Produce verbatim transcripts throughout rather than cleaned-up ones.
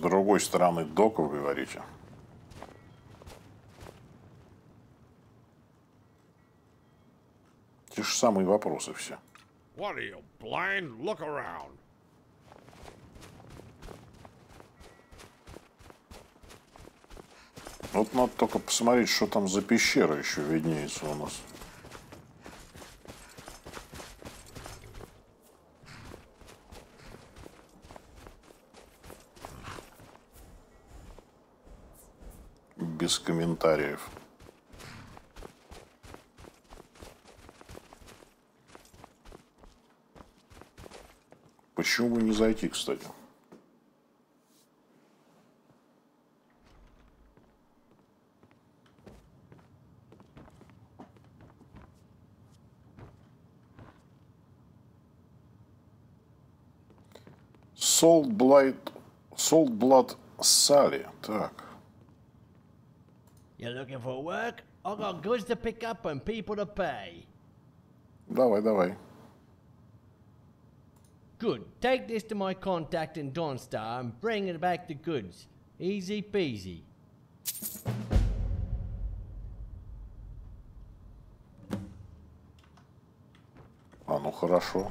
другой стороны доков, говорите? Те же самые вопросы все. What are you, blind? Look around. Вот надо только посмотреть, что там за пещера еще виднеется у нас. Без комментариев. Почему бы не зайти, кстати? Salt Blood, Salt Blood Sally. Так. You looking for work? I got goods to pick up and people to pay. Давай, давай. Good. Take this to my contact in Dawnstar and bring it back the goods. Easy peasy. А, ну хорошо.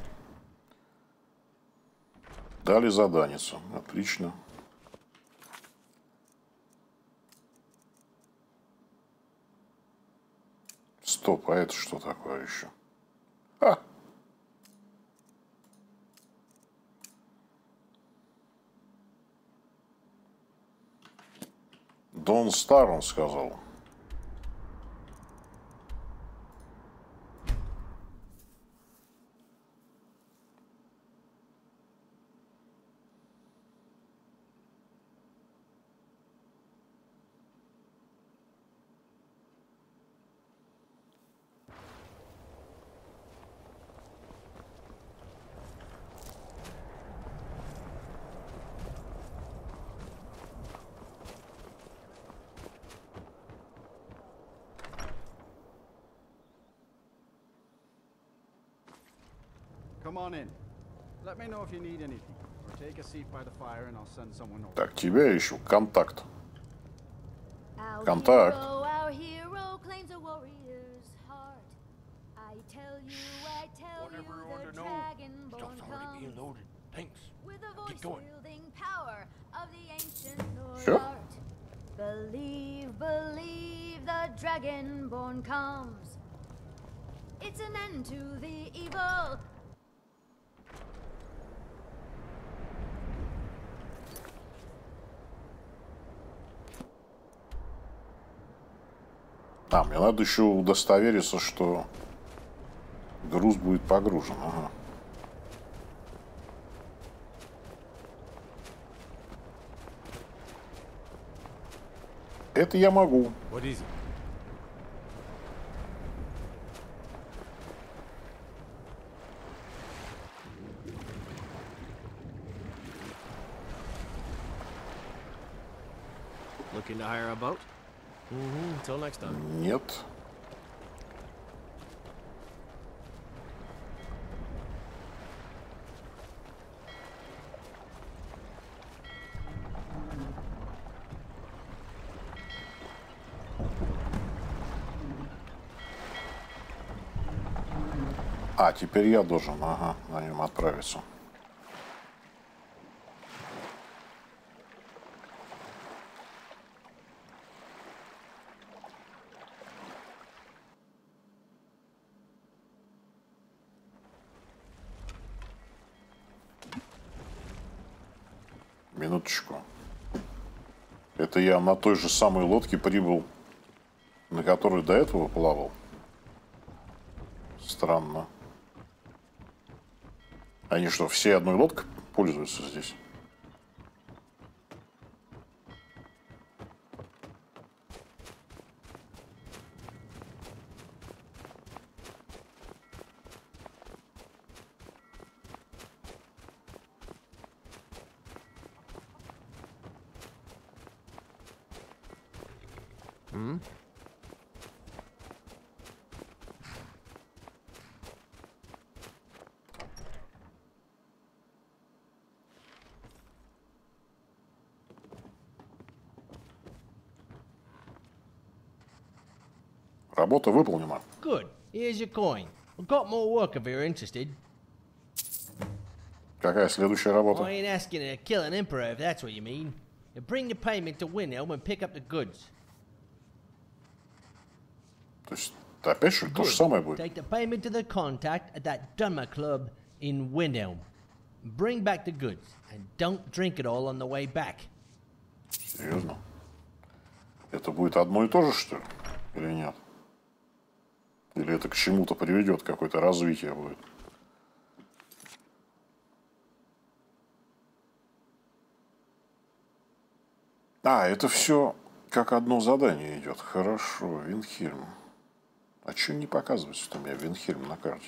Дали заданицу. Отлично. Стоп, а это что такое еще? А! Дон Стар, он сказал. Come on in. Let me know if you need anything, or take a seat by the fire, and I'll send someone over. Так, тебя ищу. Контакт. Our Контакт. hero, our hero claims a warrior's heart. I tell you, I tell Whatever you you, want the to know. dragonborn Stuff's already being comes loaded. Thanks. with the Keep going. voice-wielding power of the ancient Sure. Nord. Believe, believe, the dragonborn comes. It's an end to the evil. А, мне надо еще удостовериться, что груз будет погружен. Ага. Это я могу. What is it? Looking to hire a boat? Mm-hmm. Until next time. Нет. А, теперь я должен, ага, на нем отправиться. Минуточку. Это я на той же самой лодке прибыл, на которой до этого плавал. Странно. Они что, все одной лодкой пользуются здесь? Hmm? Работа выполнена. Good. Here's your coin. I've got more work if you're interested. Какая следующая работа? I ain't asking you to kill an emperor if that's what you mean. You bring the payment to Windhelm and pick up the goods. То есть, опять что ли, то же самое будет? Take the payment to the contact at that Dunmer club in Windhelm. Bring back the goods and don't drink it all on the way back. Серьезно? Это будет одно и то же, что ли? Или нет? Или это к чему-то приведет, какое-то развитие будет? А, это все как одно задание идет. Хорошо, Виндхельм. А что не показывается, что у меня Виндхельм на карте?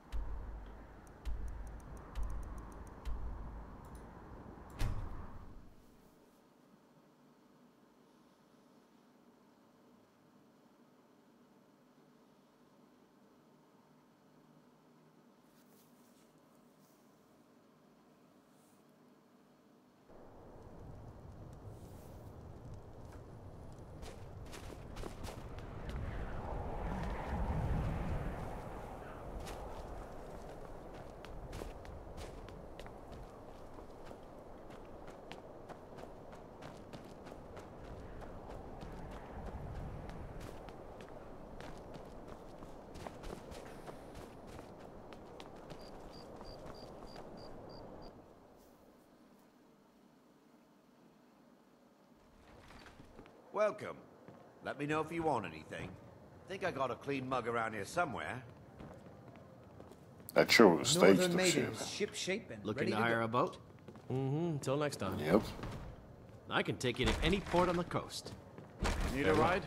Welcome. Let me know if you want anything. Think I got a clean mug around here somewhere. А что вы стоите-то Northern все maidens, это? ship shape and Looking ready to to hire go. a boat? Mm-hmm. Until next time. Нет. I can take you to any port on the coast. Need a ride?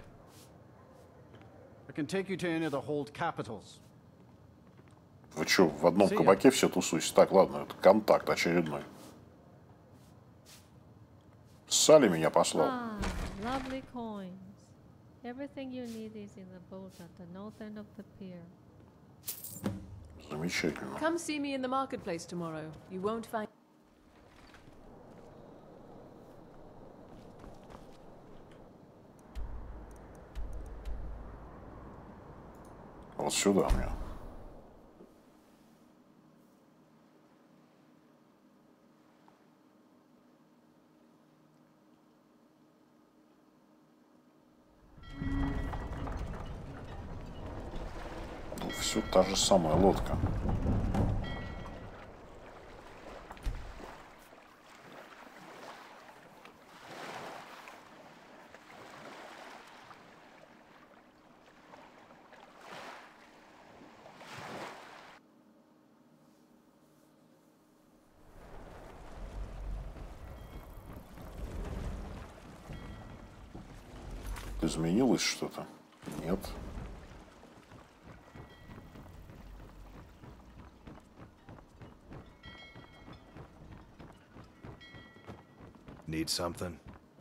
I can take you to any of the hold capitals. Вы что, в одном See ya. кабаке все тусуетесь? Так, ладно, это контакт очередной. Салли меня послал. Ah, lovely coins. Everything you need is in the boat at the north end of the pier. Замечательно. Come see me in the marketplace tomorrow. You won't find... Вот сюда мне. Ну, все та же самая лодка. Изменилось что-то? Нет. Need something?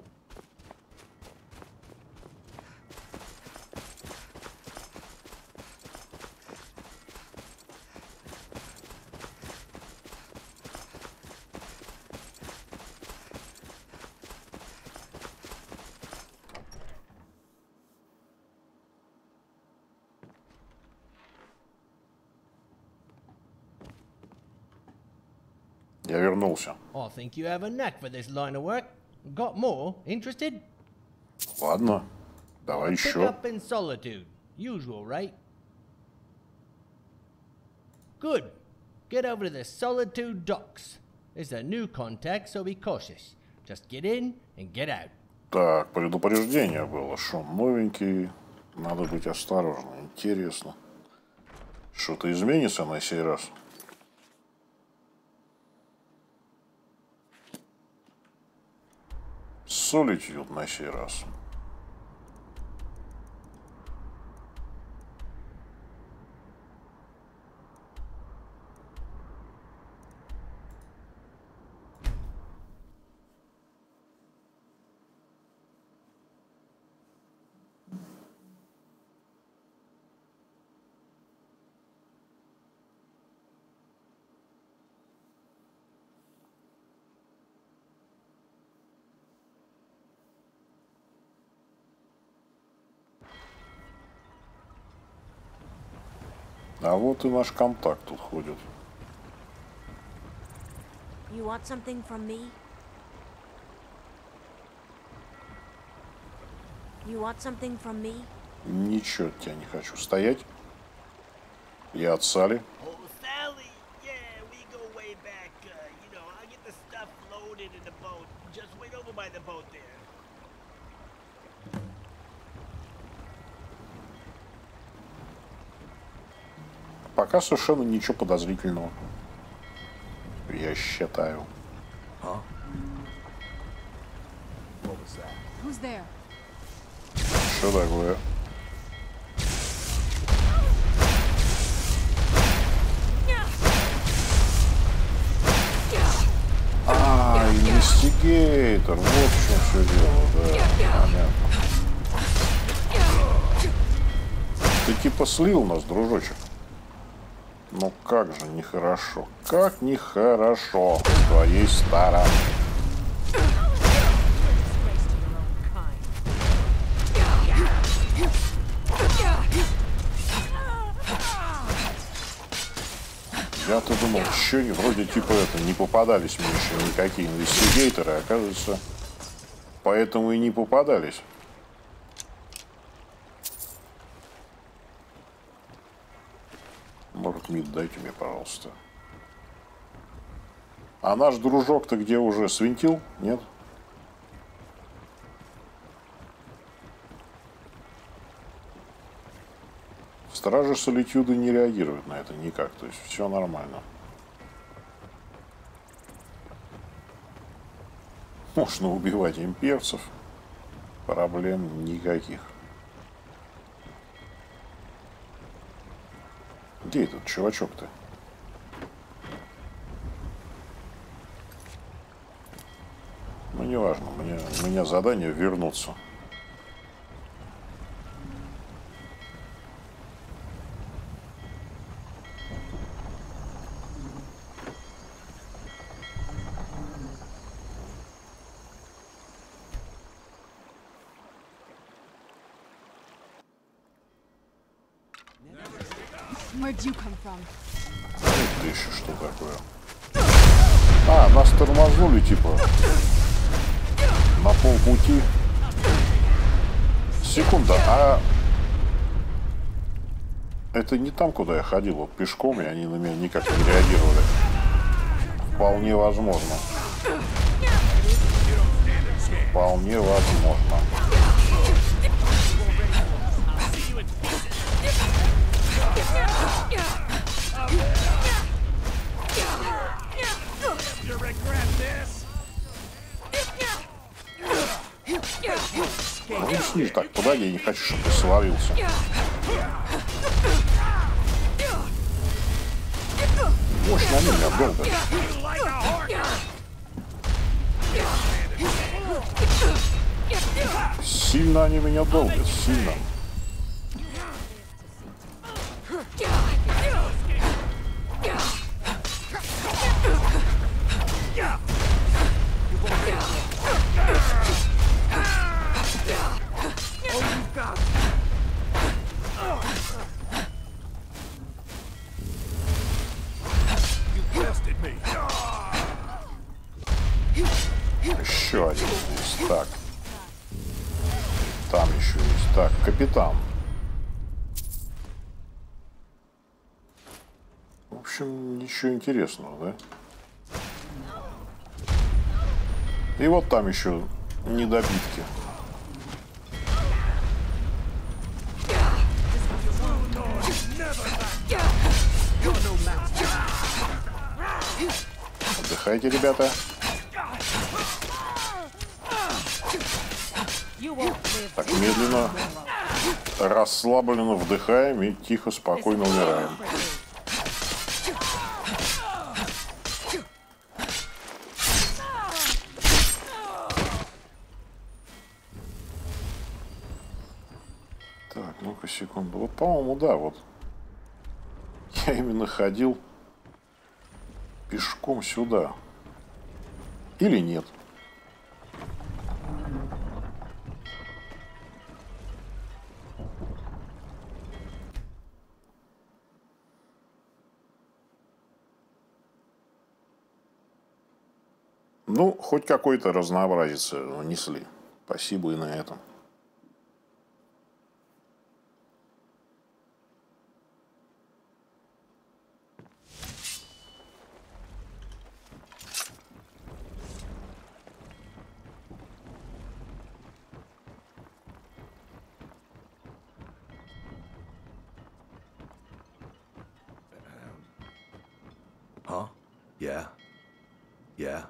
Я вернулся. I think you have a knack for this line of work. Got more? Interested? Ладно, давай Pick еще. up in solitude. Usual, right? Good. Get over to the Solitude docks. There's a new contact, so be cautious. Just get in and get out. Так, предупреждение было. Шум новенький. Надо быть осторожным. Интересно. Что-то изменится на сей раз? Solitude на сей раз. А вот и наш контакт тут ходит. You want something from me? You want something from me? Ничего от тебя не хочу. Стоять. Я от Салли. Oh, Sally. Yeah, we go way back. Uh, you know, I'll get the stuff loaded in the boat. Just wait over by the boat there. Пока совершенно ничего подозрительного. Я считаю. Who's there? Что такое? А, инвестигейтор. Вот в чем все дело, да. Понятно. Ты типа слил нас, дружочек. Ну как же нехорошо. Как нехорошо с твоей стороны. Я-то думал, еще вроде типа это не попадались мне еще никакие инвестигейторы, оказывается, поэтому и не попадались. Может, мид дайте мне, пожалуйста. А наш дружок-то где уже свинтил? Нет? Стражи Солитюда не реагируют на это никак, то есть все нормально. Можно убивать имперцев, проблем никаких. Где этот чувачок-то? Ну, неважно, мне, у меня задание вернуться. Where'd you come from? Это еще что такое? А, нас тормознули типа на полпути. Секунда, а это не там, куда я ходил, вот пешком, и они на меня никак не реагировали. Вполне возможно. Вполне возможно. Ну, снизу так, погоди, я не хочу, чтобы ты свалился. Мощно они меня долго. Сильно они меня долго, сильно. Еще один здесь. Так. Там еще есть. Так, капитан. В общем, ничего интересного, да? И вот там еще недобитки. Отдыхайте, ребята. Так, медленно, расслабленно вдыхаем и тихо, спокойно умираем. Так, ну-ка, секунду. Вот, по-моему, да, вот. Я именно ходил пешком сюда. Или нет? Ну, хоть какое-то разнообразие нанесли. Спасибо и на этом. Huh? Yeah. Yeah.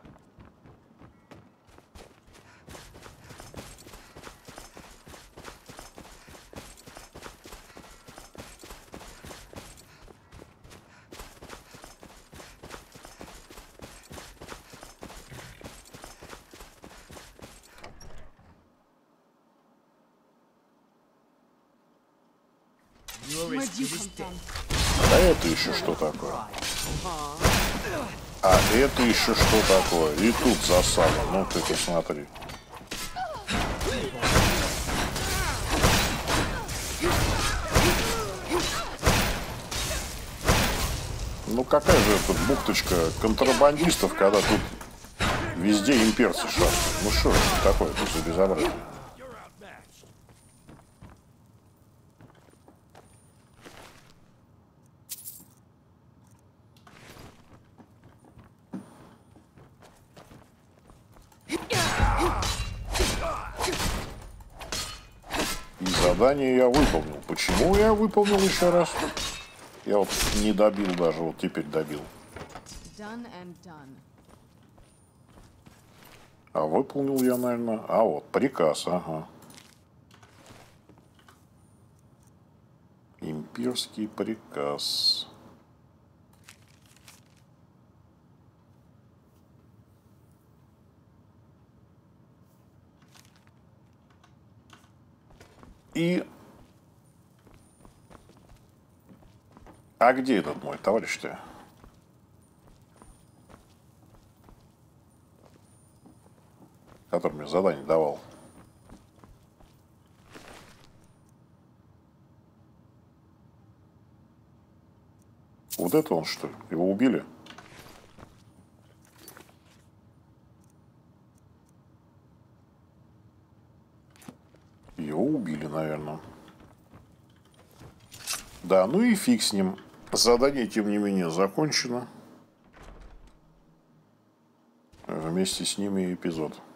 Where'd you come from? А это еще что такое? А это еще что такое? И тут засада. Ну ты посмотри. Ну какая же это бухточка контрабандистов, когда тут везде имперцы шастают? Ну что это такое тут за безобразие? И задание я выполнил. Почему я выполнил еще раз? Я вот не добил даже, вот теперь добил. Done and done. А выполнил я, наверное... А вот, приказ, ага. Имперский приказ. И... А где этот мой товарищ-то? Который мне задание давал. Вот это он, что ли? Его убили? Его убили, наверное. Да, ну и фиг с ним. Задание, тем не менее, закончено. Вместе с ними и эпизод.